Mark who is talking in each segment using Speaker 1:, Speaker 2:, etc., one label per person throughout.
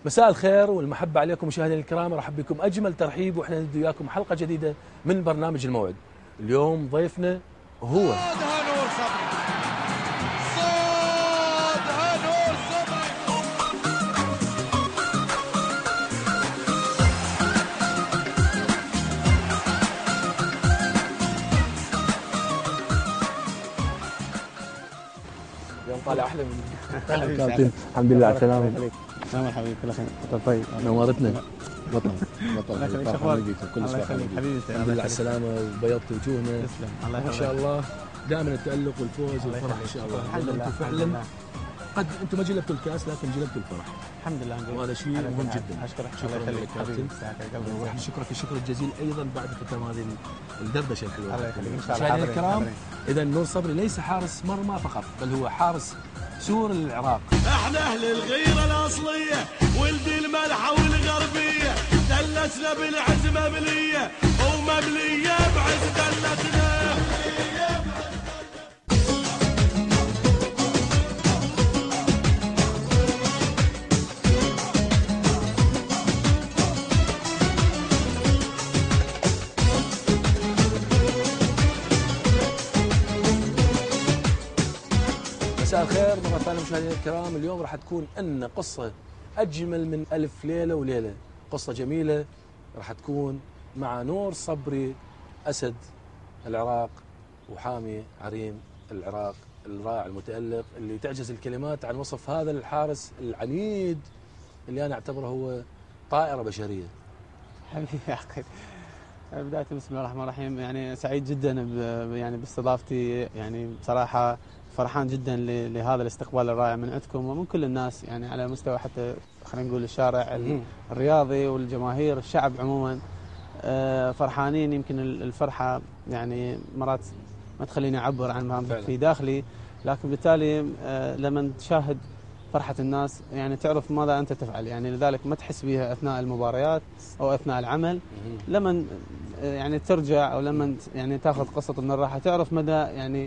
Speaker 1: مساء الخير والمحبة عليكم مشاهدينا الكرام، ارحب بكم اجمل ترحيب واحنا ندي وياكم حلقة جديدة من برنامج الموعد. اليوم ضيفنا هو اليوم طالع احلى من كابتن. الحمد لله على السلامة.
Speaker 2: نعم حبيبي كل خير. طيب
Speaker 1: نورتنا.
Speaker 2: بطل كل شيء حبيبي.
Speaker 1: الحمد لله على السلامة وبيضت وجوهنا.
Speaker 2: تسلم الله
Speaker 1: ما شاء الله دائما التألق والفوز والفرح ان شاء الله.
Speaker 2: الحمد لله
Speaker 1: فعلا قد انتم ما جلبتوا الكاس لكن جلبتوا الفرح.
Speaker 2: الحمد لله
Speaker 1: وهذا شيء مهم جدا.
Speaker 2: اشكرك
Speaker 1: شكرا
Speaker 2: الله
Speaker 1: لك
Speaker 2: يخليك
Speaker 1: كابتن. ونحن نشكرك الشكر الجزيل ايضا بعد ختام هذه الدردشه الحلوه.
Speaker 2: الله يخليك ان شاء الله.
Speaker 1: مشاهدينا الكرام، اذا نور صبري ليس حارس مرمى فقط بل هو حارس سور العراق.
Speaker 3: احنا اهل الغيره الاصليه ولد الملحه والغربيه، دلتنا بالعز مبليه ومبليه بعز دلتنا.
Speaker 1: مساء الخير مرة ثانية مشاهدينا الكرام. اليوم راح تكون لنا قصة أجمل من ألف ليلة وليلة، قصة جميلة راح تكون مع نور صبري أسد العراق وحامي عريم العراق، الراعي المتألق اللي تعجز الكلمات عن وصف هذا الحارس العنيد اللي أنا أعتبره هو طائرة بشرية.
Speaker 2: حبيبي يا اخي، بداية بسم الله الرحمن الرحيم. يعني سعيد جدا يعني باستضافتي، يعني بصراحة فرحان جدا لهذا الاستقبال الرائع من عندكم ومن كل الناس، يعني على مستوى حتى خلينا نقول الشارع الرياضي والجماهير الشعب عموما. فرحانين، يمكن الفرحة يعني مرات ما تخليني أعبر عن ما في داخلي، لكن بالتالي لما تشاهد فرحة الناس يعني تعرف ماذا أنت تفعل، يعني لذلك ما تحس بها أثناء المباريات أو أثناء العمل. لما يعني ترجع أو لما يعني تاخذ قسط من الراحة تعرف مدى يعني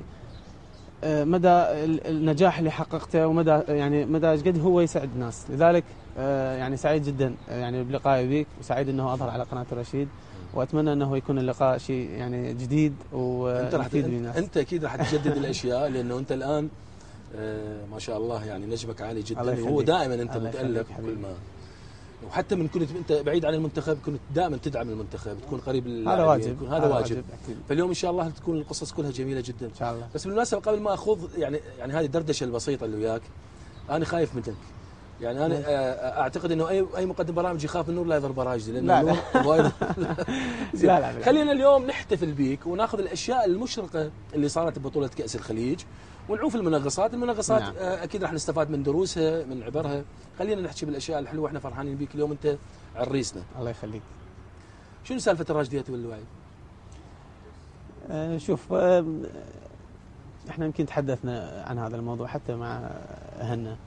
Speaker 2: مدى النجاح اللي حققته ومدى يعني مدى ايش قد هو يسعد الناس. لذلك يعني سعيد جدا يعني بلقائي بك، وسعيد انه اظهر على قناة الرشيد، واتمنى انه يكون اللقاء شيء يعني جديد ويفيد الناس.
Speaker 1: انت اكيد راح تجدد الاشياء لانه انت الان ما شاء الله يعني نجمك عالي جدا، وهو دائما انت متألق كل ما، وحتى من كنت انت بعيد عن المنتخب كنت دائما تدعم المنتخب، تكون قريب
Speaker 2: هذا واجب،
Speaker 1: هذا واجب. فاليوم ان شاء الله تكون القصص كلها جميله جدا
Speaker 2: ان شاء الله.
Speaker 1: بس بالمناسبه قبل ما اخوض يعني هذه الدردشه البسيطه اللي وياك، انا خايف منك. يعني انا اعتقد انه اي مقدم برامج يخاف من نور لا يضرب براجلي، لانه
Speaker 2: لا
Speaker 1: وايد
Speaker 2: لا.
Speaker 1: خلينا اليوم نحتفل بيك وناخذ الاشياء المشرقه اللي صارت ببطوله كاس الخليج ونعوف المنغصات.
Speaker 2: نعم.
Speaker 1: اكيد راح نستفاد من دروسها من عبرها. خلينا نحكي بالاشياء الحلوه، احنا فرحانين بيك اليوم، انت عريسنا.
Speaker 2: الله يخليك.
Speaker 1: شنو سالفه الراجديات والوعي؟
Speaker 2: شوف، احنا يمكن تحدثنا عن هذا الموضوع حتى مع هنا.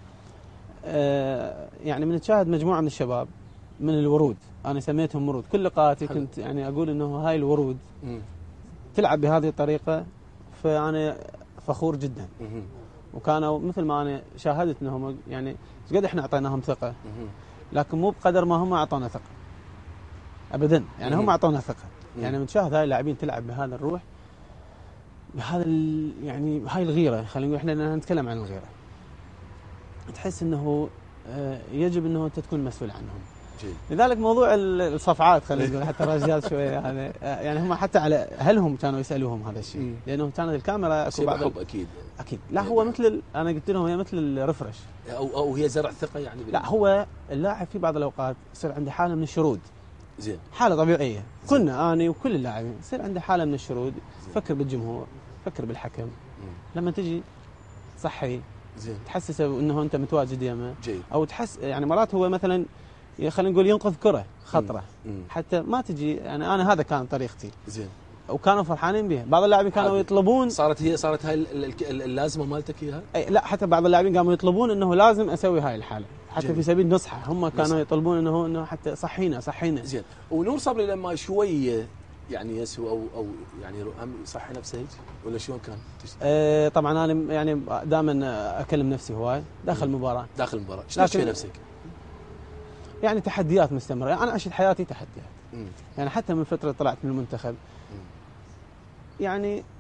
Speaker 2: يعني بنتشاهد مجموعه من الشباب من الورود، انا سميتهم ورود، كل لقاءاتي كنت يعني اقول انه هاي الورود تلعب بهذه الطريقه، فانا فخور جدا. وكانوا مثل ما انا شاهدت انهم يعني ايش قد احنا اعطيناهم ثقه، لكن مو بقدر ما هم اعطونا ثقه ابدا. يعني هم اعطونا ثقه، يعني بنشاهد هاي اللاعبين تلعب بهذا الروح، بهذا يعني هاي الغيره. خلينا نقول احنا نتكلم عن الغيره، تحس انه يجب انه انت تكون مسؤول عنهم. لذلك موضوع الصفعات خلينا نقول حتى الرجال شويه يعني هم حتى على اهلهم كانوا يسالوهم هذا الشيء، لانه كانت الكاميرا اكو بعض
Speaker 1: حب اكيد
Speaker 2: لا هو مثل انا قلت لهم هي مثل الرفرش
Speaker 1: او هي زرع ثقه يعني
Speaker 2: لا هو اللاعب في بعض الاوقات يصير عنده حاله من الشرود،
Speaker 1: زين،
Speaker 2: حاله طبيعيه. كنا اني وكل اللاعبين يصير عنده حاله من الشرود، فكر بالجمهور، فكر بالحكم. لما تجي صحي
Speaker 1: زين
Speaker 2: تحسسه انه انت متواجد يمه،
Speaker 1: جيد.
Speaker 2: او تحس يعني مرات هو مثلا خلينا نقول ينقذ كره خطره حتى ما تجي. يعني انا هذا كان طريقتي،
Speaker 1: زين،
Speaker 2: وكانوا فرحانين بها. بعض اللاعبين كانوا يطلبون،
Speaker 1: صارت هاي اللازمه مالتك اياها؟
Speaker 2: لا حتى بعض اللاعبين قاموا يطلبون انه لازم اسوي هاي الحاله حتى
Speaker 1: جميل.
Speaker 2: في سبيل نصحه. هم كانوا يطلبون انه حتى صحينا.
Speaker 1: زين. ونور صبري لما شويه يعني يسوى او يعني يصحي نفسه هيك ولا شلون كان؟
Speaker 2: طبعا انا يعني دائما اكلم نفسي هواي داخل المباراه.
Speaker 1: ايش تشوي نفسك؟
Speaker 2: يعني تحديات مستمره. انا اشهد حياتي تحديات. يعني حتى من فتره طلعت من المنتخب يعني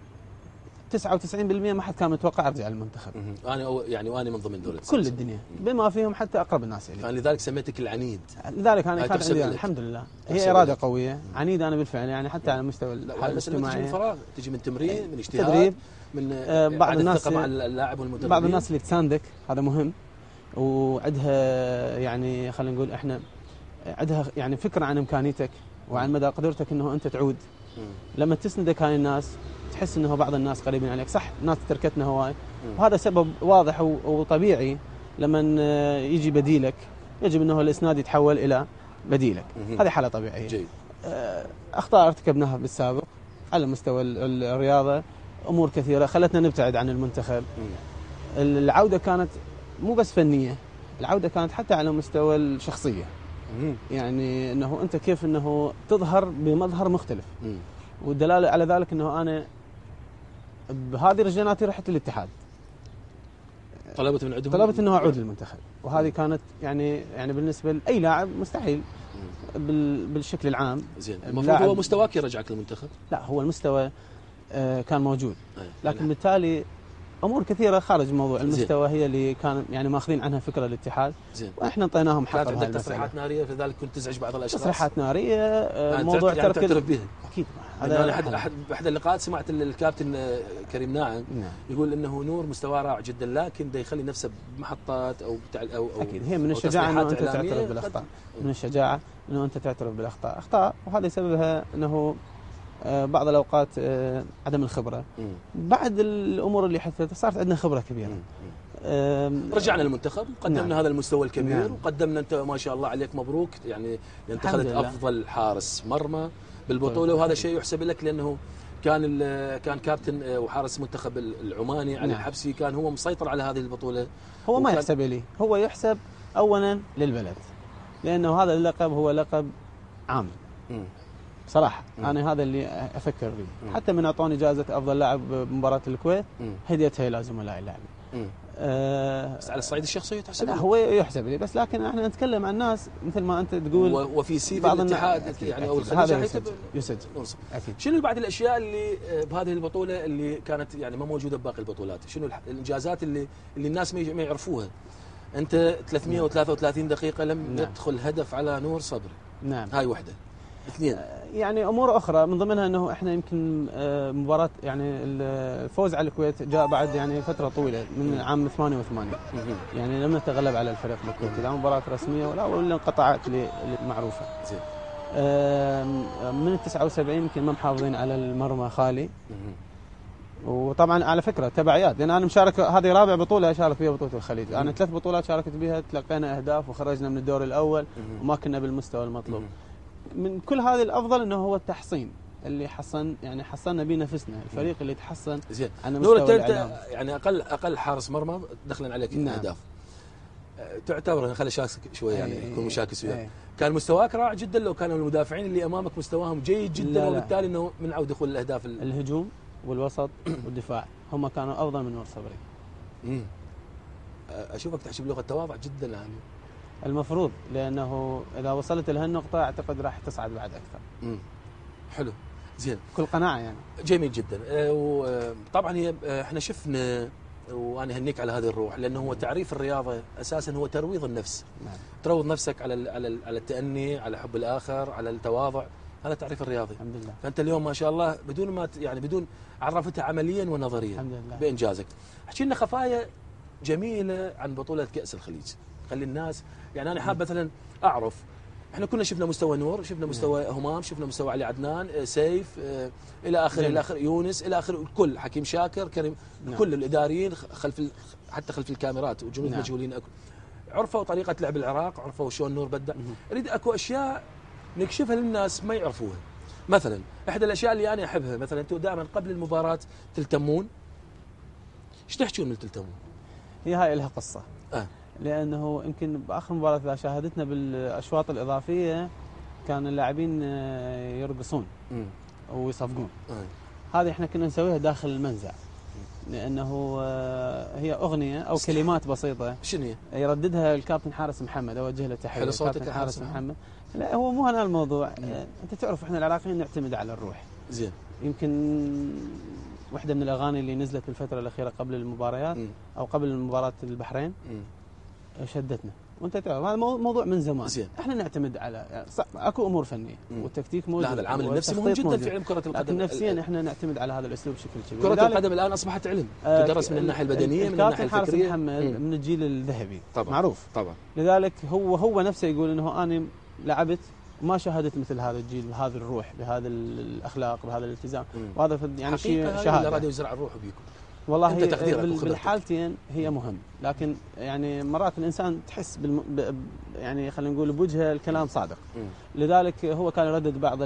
Speaker 2: 99% ما حد كان متوقع ارجع للمنتخب.
Speaker 1: وانا من ضمن دولة
Speaker 2: كل الدنيا بما فيهم حتى اقرب الناس الي.
Speaker 1: فلذلك سميتك العنيد.
Speaker 2: لذلك انا كانت عندي الحمد لله هي اراده قويه، عنيد انا بالفعل يعني حتى على مستوى الحاله
Speaker 1: الاجتماعيه. تجي من فراغ، تجي من تمرين، من اجتهاد،
Speaker 2: تدريب،
Speaker 1: من
Speaker 2: بعض الناس
Speaker 1: مع اللاعب والمدرب.
Speaker 2: بعض الناس اللي تساندك هذا مهم، وعندها يعني خلينا نقول احنا عندها يعني فكره عن امكانيتك وعن مدى قدرتك انه انت تعود. لما تسندك هاي الناس تحس انه بعض الناس قريبين عليك، صح ناس تركتنا هواي وهذا سبب واضح وطبيعي. لما يجي بديلك يجب انه الاسناد يتحول الى بديلك. هذه حاله طبيعيه.
Speaker 1: جيد.
Speaker 2: اخطاء ارتكبناها بالسابق على مستوى الرياضه، امور كثيره خلتنا نبتعد عن المنتخب. العوده كانت مو بس فنيه، العوده كانت حتى على مستوى الشخصيه. يعني انه انت كيف انه تظهر بمظهر مختلف. والدلاله على ذلك انه انا بهذه رجعاتي رحت للاتحاد،
Speaker 1: طلبت من عندهم،
Speaker 2: طلبت انه اعود للمنتخب، وهذه كانت يعني بالنسبه لاي لاعب مستحيل بالشكل العام.
Speaker 1: زين، المفروض هو مستواك يرجعك للمنتخب؟
Speaker 2: لا، هو المستوى كان موجود، لكن بالتالي امور كثيره خارج موضوع المستوى هي اللي كان يعني ماخذين عنها فكره الاتحاد.
Speaker 1: زين.
Speaker 2: واحنا انطيناهم حق.
Speaker 1: كانت عندك تصريحات ناريه في ذلك كنت تزعج بعض الاشخاص؟
Speaker 2: تصريحات ناريه، موضوع
Speaker 1: يعني تعترف بها؟
Speaker 2: اكيد.
Speaker 1: هذا احد اللقاءات سمعت الكابتن كريم ناعم يقول انه نور مستواه رائع جدا، لكن ده يخلي نفسه بمحطات او
Speaker 2: اكيد هي من الشجاعه انه انت تعترف بالاخطاء. من الشجاعه انه انت تعترف بالاخطاء، وهذا سببها انه بعض الاوقات عدم الخبره. بعد الامور اللي حدثت صارت عندنا خبره كبيره.
Speaker 1: رجعنا المنتخب وقدمنا هذا المستوى الكبير. وقدمنا انت ما شاء الله عليك مبروك، يعني انت اخذت افضل حارس مرمى بالبطوله، وهذا شيء يحسب لك لانه كان كابتن وحارس المنتخب العماني علي الحبسي، كان هو مسيطر على هذه البطوله. هو
Speaker 2: ما يحسب لي، هو يحسب اولا للبلد، لانه هذا اللقب هو لقب عام. صراحه انا هذا اللي افكر فيه. حتى من اعطوني جائزه افضل لاعب بمباراه الكويت هديتها الى زملائي اللاعبين.
Speaker 1: بس على الصعيد الشخصي تحسب؟
Speaker 2: لا، هو يحسب لي، بس لكن احنا نتكلم عن ناس مثل ما انت تقول
Speaker 1: وفي سي في الاتحاد يعني او
Speaker 2: الخليج يسجل.
Speaker 1: اكيد. شنو بعد الاشياء اللي بهذه البطوله اللي كانت يعني ما موجوده بباقي البطولات؟ شنو الانجازات اللي الناس ما يعرفوها؟ انت 333 دقيقه لم يدخل هدف على نور صبري.
Speaker 2: نعم.
Speaker 1: هاي وحده. اثنين
Speaker 2: يعني امور اخرى من ضمنها انه احنا يمكن مباراه يعني الفوز على الكويت جاء بعد يعني فتره طويله من عام 88. يعني لم نتغلب على الفريق الكويتي لا مباراه رسميه ولا انقطاعات المعروفه.
Speaker 1: زين.
Speaker 2: من 79 يمكن ما محافظين على المرمى خالي. وطبعا على فكره تبعيات، لان انا مشارك هذه رابع بطوله اشارك فيها بطوله الخليج. انا 3 بطولات شاركت بها، تلقينا اهداف وخرجنا من الدور الاول وما كنا بالمستوى المطلوب. من كل هذه الافضل انه هو التحصين اللي حصلنا به نفسنا، الفريق اللي تحصن.
Speaker 1: زين.
Speaker 2: على مستوى
Speaker 1: انت يعني اقل حارس مرمى دخلا عليك اهداف. تعتبر خلي شاكس شويه يعني يكون مشاكس وياك. كان مستواك رائع جدا لو كانوا المدافعين اللي امامك مستواهم جيد جدا، وبالتالي انه منعوا دخول الاهداف.
Speaker 2: الهجوم والوسط والدفاع هم كانوا افضل من نور صبري.
Speaker 1: اشوفك تحكي بلغه تواضع جدا يعني.
Speaker 2: المفروض، لانه اذا وصلت لهالنقطه اعتقد راح تصعد بعد اكثر.
Speaker 1: حلو. زين.
Speaker 2: كل قناعه يعني.
Speaker 1: جميل جدا. وطبعا احنا شفنا، وانا اهنيك على هذه الروح، لانه هو تعريف الرياضه اساسا هو ترويض النفس.
Speaker 2: نعم.
Speaker 1: تروض نفسك على التأني، على حب الاخر، على التواضع. هذا تعريف الرياضي.
Speaker 2: الحمد لله.
Speaker 1: فانت اليوم ما شاء الله بدون ما يعني بدون عرفتها عمليا ونظريا.
Speaker 2: الحمد لله.
Speaker 1: بانجازك. احكي لنا خفايا جميله عن بطوله كاس الخليج. خلي الناس يعني انا حاب مثلا اعرف، احنا كنا شفنا مستوى نور، شفنا مستوى همام، شفنا مستوى علي عدنان، سيف، الى اخر يونس، الى اخر الكل، حكيم شاكر، كريم. كل الاداريين حتى خلف الكاميرات وجنود مجهولين عرفوا طريقه لعب العراق، عرفوا شلون نور بدع. اريد اكو اشياء نكشفها للناس ما يعرفوها. مثلا احدى الاشياء اللي انا احبها، مثلا انتم دائما قبل المباراه تلتمون. ايش تحكون من تلتمون؟
Speaker 2: هي هاي لها قصه. لانه يمكن باخر مباراه اذا شاهدتنا بالاشواط الاضافيه كان اللاعبين يرقصون ويصفقون. هذه احنا كنا نسويها داخل المنزع، لانه هي اغنيه او كلمات بسيطه
Speaker 1: شنو هي؟
Speaker 2: يرددها الكابتن حارس محمد، اوجه له تحيه.
Speaker 1: حلو صوتك
Speaker 2: الكابتن
Speaker 1: يا
Speaker 2: حارس
Speaker 1: حارس
Speaker 2: محمد. لا هو مو هذا الموضوع. انت تعرف احنا العراقيين نعتمد على الروح.
Speaker 1: زين.
Speaker 2: يمكن واحده من الاغاني اللي نزلت بالفتره الاخيره قبل المباريات او قبل مباراه البحرين شدتنا، وانت تعرف هذا موضوع من زمان.
Speaker 1: زين.
Speaker 2: احنا نعتمد على اكو امور فنيه والتكتيك موجود.
Speaker 1: لا هذا العامل النفسي مهم جدا في علم كره القدم.
Speaker 2: لكن نفسيا احنا نعتمد على هذا الاسلوب بشكل كبير.
Speaker 1: كره القدم الان اصبحت علم، تدرس من الناحيه البدنيه، من الناحيه الفكريه.
Speaker 2: الكابتن حارس محمد من الجيل الذهبي
Speaker 1: طبعا.
Speaker 2: معروف
Speaker 1: طبعا.
Speaker 2: لذلك هو نفسه يقول انه انا لعبت ما شاهدت مثل هذا الجيل بهذه الروح، بهذا الاخلاق، بهذا الالتزام، وهذا يعني شيء شهاده.
Speaker 1: راديو يزرع الروح بيكم.
Speaker 2: والله هي بالحالتين هي مهم، لكن يعني مرات الانسان تحس يعني خلينا نقول بوجهه الكلام صادق. لذلك هو كان يردد بعض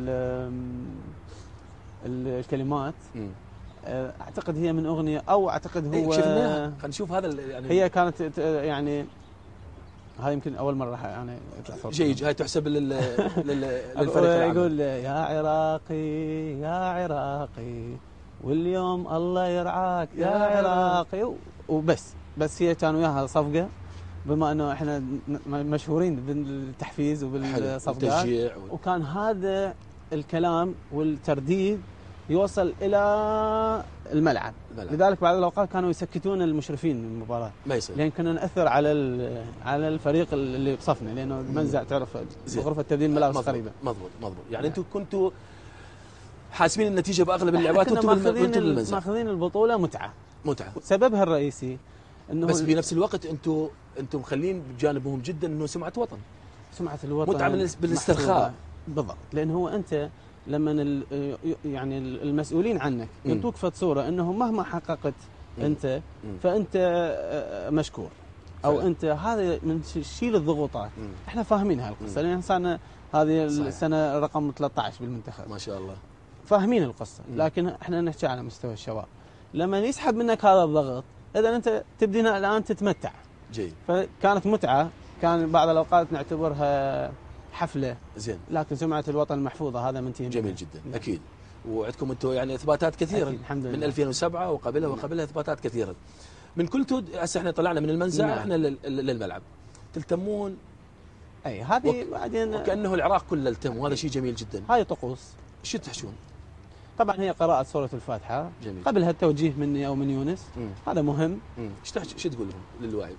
Speaker 2: الكلمات. اعتقد هي من اغنيه او اعتقد هو
Speaker 1: شفناها. خلينا نشوف هذا يعني
Speaker 2: هي كانت يعني هاي يمكن اول مره يعني
Speaker 1: جيد. هاي تحسب للفريق العام.
Speaker 2: يقول يا عراقي يا عراقي واليوم الله يرعاك يا عراقي وبس هي كان وياها صفقه، بما انه احنا مشهورين بالتحفيز وبالصفقات، وكان هذا الكلام والترديد يوصل الى الملعب. لذلك بعض الاوقات كانوا يسكتون المشرفين من المباراه
Speaker 1: ما يصير،
Speaker 2: لان كنا ناثر على الفريق اللي بصفنا، لانه منزع تعرف غرفه تبديل ملابس قريبه.
Speaker 1: مضبوط. يعني انتم كنتوا حاسبين النتيجه باغلب اللعبات وانتم بالمنزل
Speaker 2: ماخذين البطوله متعه. سببها الرئيسي انه
Speaker 1: بس بنفس الوقت انتم مخلين بجانبهم جدا انه سمعه وطن،
Speaker 2: سمعه الوطن،
Speaker 1: متعه بالاسترخاء.
Speaker 2: بالضبط. لان هو انت لما يعني المسؤولين عنك يعطوك فد صوره انه مهما حققت انت فانت مشكور او فعلا. انت هذا من شيل الضغوطات. احنا فاهمين هالقصه لان صارنا هذه السنه رقم 13 بالمنتخب ما
Speaker 1: شاء الله،
Speaker 2: فاهمين القصه. لكن احنا نحكي على مستوى الشباب، لما يسحب منك هذا الضغط اذا انت تبدينا الان تتمتع.
Speaker 1: جيد.
Speaker 2: فكانت متعه، كان بعض الاوقات نعتبرها حفله.
Speaker 1: زين.
Speaker 2: لكن سمعه الوطن المحفوظه هذا منتهي.
Speaker 1: جميل جدا. اكيد. وعندكم انتم يعني اثباتات كثيره
Speaker 2: الحمد لله.
Speaker 1: من 2007 وقبلها اثباتات كثيره. من كلتوا هسه احنا طلعنا من المنزع احنا للملعب. تلتمون
Speaker 2: هذه بعدين
Speaker 1: وكانه العراق كله التم، وهذا شيء جميل جدا.
Speaker 2: هاي طقوس.
Speaker 1: شو تحشون؟
Speaker 2: طبعا هي قراءة سورة الفاتحة.
Speaker 1: جميل.
Speaker 2: قبلها التوجيه مني او من يونس. هذا مهم.
Speaker 1: شو تقول لهم للواعي؟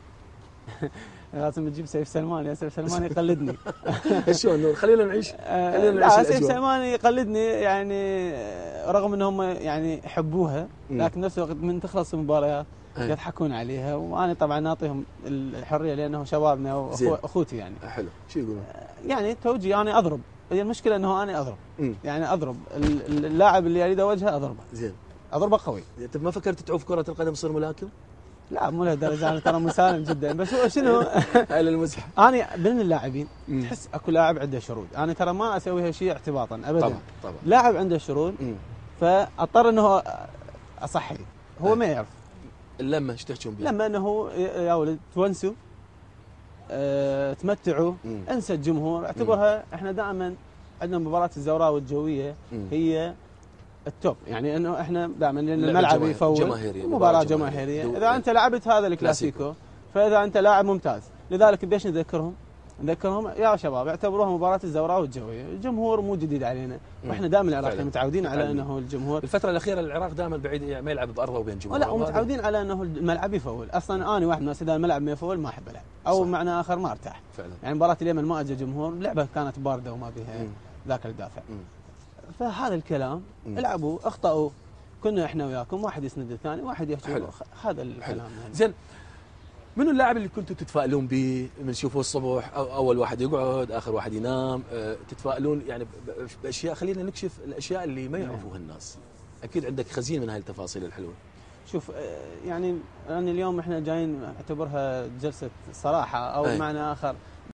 Speaker 2: لازم تجيب سيف سلمان، يا سيف سلمان يقلدني.
Speaker 1: شلون؟ خلينا نعيش.
Speaker 2: لا سيف سلمان يقلدني يعني رغم انهم يعني يحبوها، لكن نفس الوقت من تخلص المباريات يضحكون عليها، وانا طبعا نعطيهم الحريه لانه شبابنا واخوتي يعني.
Speaker 1: حلو. شو يقولون؟
Speaker 2: يعني توجيه انا اضرب، هي المشكله انه انا اضرب. يعني اضرب اللاعب اللي اريد اوجهه اضربه.
Speaker 1: زين.
Speaker 2: اضربه قوي.
Speaker 1: انت ما فكرت تعوف كره القدم تصير ملاكم؟
Speaker 2: لا مو لهالدرجه، انا ترى مسالم جدا، بس هو شنو؟
Speaker 1: هاي للمزح.
Speaker 2: انا من اللاعبين تحس اكو لاعب عنده شرود، انا ترى ما اسويها شيء اعتباطا ابدا.
Speaker 1: طبعا.
Speaker 2: لاعب عنده شرود فاضطر انه اصحي، هو ما يعرف.
Speaker 1: اللمه ايش تحكون بها؟
Speaker 2: لما انه يا ولد تونسوا تمتعوا، انسى الجمهور، اعتبرها احنا دائما عندنا مباراه الزوراء والجويه هي التوب، يعني انه احنا دائما لان الملعب يفوز مباراه جماهيريه. اذا انت لعبت هذا الكلاسيكو فاذا انت لاعب ممتاز. لذلك بيش نذكرهم يا شباب اعتبروها مباراه الزوراء والجويه، الجمهور مو جديد علينا، واحنا دائما العراقيين متعودين على انه الجمهور.
Speaker 1: الفتره الاخيره العراق دائما بعيد ما يلعب بارضه وبين جمهور.
Speaker 2: لا ومتعودين على انه الملعب يفول، اصلا انا واحد من الناس اذا الملعب ما يفول ما احب العب او معنى اخر ما ارتاح.
Speaker 1: فعلا.
Speaker 2: يعني مباراه اليمن ما اجى جمهور، لعبه كانت بارده وما بها ذاك الدافع. فهذا الكلام العبوا، اخطاوا، كنا احنا وياكم، واحد يسند الثاني، واحد يحكي هذا الكلام.
Speaker 1: زين، منو اللاعب اللي كنتوا تتفائلون به من تشوفوه الصبح؟ اول واحد يقعد، اخر واحد ينام، تتفائلون يعني باشياء؟ خلينا نكشف الاشياء اللي ما يعرفوها الناس. اكيد عندك خزين من هاي التفاصيل الحلوه.
Speaker 2: شوف يعني انا اليوم احنا جايين اعتبرها جلسه صراحه او معنى اخر